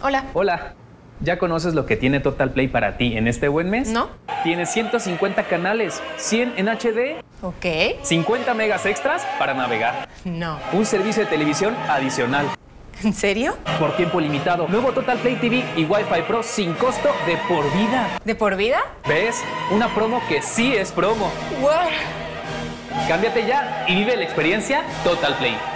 Hola. Hola. ¿Ya conoces lo que tiene Total Play para ti en este buen mes? ¿No? Tienes 150 canales, 100 en HD, Ok. 50 megas extras para navegar, No. un servicio de televisión adicional, ¿En serio? por tiempo limitado, nuevo Total Play TV y Wi-Fi Pro sin costo de por vida. ¿De por vida? ¿Ves? Una promo que sí es promo. ¡Wow! Cámbiate ya y vive la experiencia Total Play.